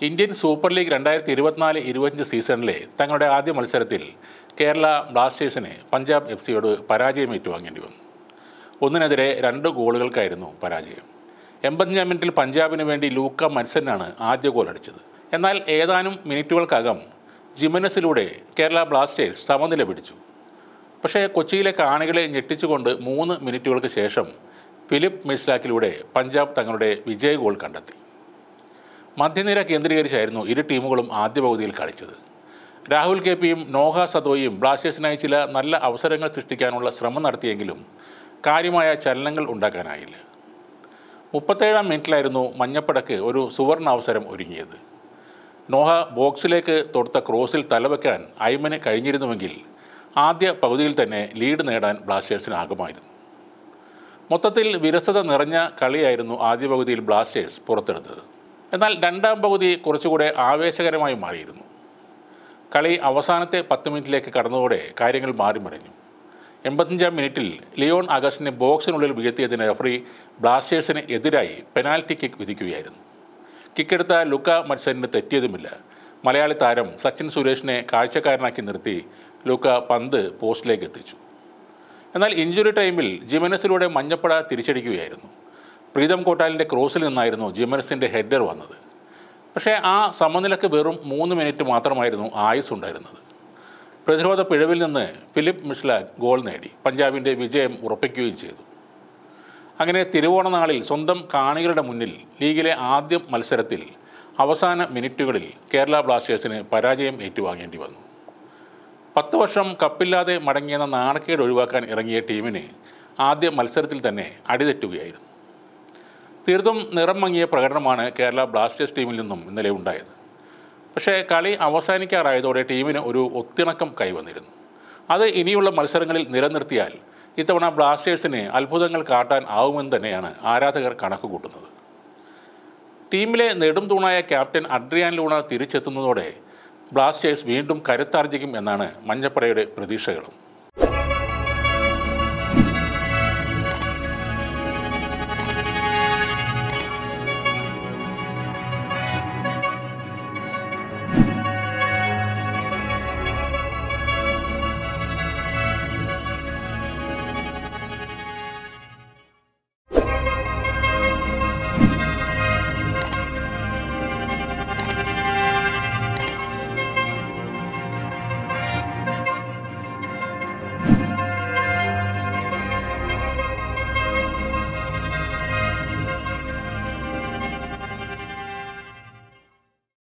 Indian super league 2024-25 സീസണിലെ തങ്ങളുടെ ആദ്യ മത്സരത്തിൽ കേരള ബ്ലാസ്റ്റേഴ്സിന് പഞ്ചാബ് എഫ്.സിയോട് പരാജയം ഏറ്റുവാങ്ങേണ്ടി വന്നു. 1-നെതിരെ 2 ഗോളുകൾക്കായിരുന്നു പരാജയം. 85-ാം മിനിറ്റിൽ പഞ്ചാബിന് വേണ്ടി ലൂക്ക മത്സനാണ് ആദ്യ ഗോൾ അടിച്ചത്. എന്നാൽ ഏതാനും മിനിറ്റുകൾക്കകം ജിമനസിലൂടെ കേരള ബ്ലാസ്റ്റേഴ്സ് സമനില പിടിച്ചു. പക്ഷേ കൊച്ചിയിലെ കാണികളെ ഞെട്ടിച്ചുകൊണ്ട് 3 മിനിറ്റുകൾക്ക് ശേഷം ഫിലിപ്പ് മിസ്ലാക്കിലൂടെ പഞ്ചാബ് തങ്ങളുടെ വിജയ ഗോൾ കണ്ടെത്തി. മധ്യനിര കേന്ദ്രീകരിച്ചായിരുന്നു ഇരു ടീമുകളും ആദ്യ പകുതിയിൽ കളിച്ചത്. രാഹുൽ കെ.പിയും നോഹ സദോയും ബ്ലാസ്റ്റേഴ്സിനായി ചില നല്ല അവസരങ്ങൾ സൃഷ്ടിക്കാനുള്ള ശ്രമം നടത്തിയെങ്കിലും കാര്യമായ ചലനങ്ങൾ ഉണ്ടാക്കാനായില്ല. 37-ാം മിനിറ്റിലായിരുന്നു മഞ്ഞപ്പടക്ക് ഒരു സുവർണ അവസരം ഒരുങ്ങിയത്. നോഹ ബോക്സിലേക്ക് തൊടുത്ത ക്രോസിൽ തലവെക്കാൻ ഐമന് കഴിഞ്ഞിരുന്നുവെങ്കിൽ ആദ്യ പകുതിയിൽ തന്നെ ലീഡ് നേടാൻ ബ്ലാസ്റ്റേഴ്സിനാകുമായിരുന്നു. മൊത്തത്തിൽ വിരസത നിറഞ്ഞ കളിയായിരുന്നു ആദ്യ പകുതിയിൽ ബ്ലാസ്റ്റേഴ്സ് പുറത്തെടുത്തത്. എന്നാൽ രണ്ടാം പകുതി കുറച്ചുകൂടെ ആവേശകരമായി മാറിയിരുന്നു. കളി അവസാനത്തെ 10 മിനിറ്റിലേക്ക് കടന്നതോടെ കാര്യങ്ങൾ മാറിമറിഞ്ഞു. 85-ാം മിനിറ്റിൽ ലിയോൺ അഗസ്റ്റിനെ ബോക്സിനുള്ളിൽ വീഴ്ത്തിയതിന് റഫറി ബ്ലാസ്റ്റേഴ്സിന് എതിരായി പെനാൽറ്റി കിക്ക് വിധിക്കുകയായിരുന്നു. കിക്കെടുത്ത ലുക്ക മത്സരിന് തെറ്റിയതുമില്ല. മലയാളി താരം സച്ചിൻ സുരേഷിനെ കാഴ്ചക്കാരനാക്കി നിർത്തി ലുക്ക പന്ത് പോസ്റ്റിലേക്ക് എത്തിച്ചു. എന്നാൽ ഇഞ്ചുറി ടൈമിൽ ജിമനസിലൂടെ മഞ്ഞപ്പട തിരിച്ചടിക്കുകയായിരുന്നു. പ്രീതം കോട്ടാലിൻ്റെ ക്രോസിൽ നിന്നായിരുന്നു ജിമനസിൻ്റെ ഹെഡർ വന്നത്. പക്ഷേ ആ സമനിലക്ക് വെറും 3 മിനിറ്റ് മാത്രമായിരുന്നു ആയുസ് ഉണ്ടായിരുന്നത്. പ്രതിരോധ പിഴവിൽ നിന്ന് ഫിലിപ്പ് മിസ്ലാക്ക് ഗോൾ നേടി പഞ്ചാബിൻ്റെ വിജയം ഉറപ്പിക്കുകയും ചെയ്തു. അങ്ങനെ തിരുവോണ നാളിൽ സ്വന്തം കാണികളുടെ മുന്നിൽ ലീഗിലെ ആദ്യ മത്സരത്തിൽ അവസാന മിനിറ്റുകളിൽ കേരള ബ്ലാസ്റ്റേഴ്സിന് പരാജയം ഏറ്റുവാങ്ങേണ്ടി വന്നു. 10 വർഷം കപ്പില്ലാതെ മടങ്ങിയെന്ന നാണക്കേട് ഒഴിവാക്കാൻ ഇറങ്ങിയ ടീമിന് ആദ്യ മത്സരത്തിൽ തന്നെ അടിതെറ്റുകയായിരുന്നു. തീർത്തും നിറം മങ്ങിയ പ്രകടനമാണ് കേരള ബ്ലാസ്റ്റേഴ്സ് ടീമിൽ നിന്നും ഇന്നലെ ഉണ്ടായത്. പക്ഷേ കളി അവസാനിക്കാറായതോടെ ടീമിന് ഒരു ഒത്തിണക്കം കൈവന്നിരുന്നു. അത് ഇനിയുള്ള മത്സരങ്ങളിൽ നിലനിർത്തിയാൽ ഇത്തവണ ബ്ലാസ്റ്റേഴ്സിന് അത്ഭുതങ്ങൾ കാട്ടാൻ ആവുമെന്ന് തന്നെയാണ് ആരാധകർ കണക്ക് കൂട്ടുന്നത്. ടീമിലെ നെടും തൂണായ ക്യാപ്റ്റൻ അഡ്രിയാൻ ലൂണ തിരിച്ചെത്തുന്നതോടെ ബ്ലാസ്റ്റേഴ്സ് വീണ്ടും കരുത്താർജിക്കും എന്നാണ് മഞ്ഞപ്പടയുടെ പ്രതീക്ഷകളും.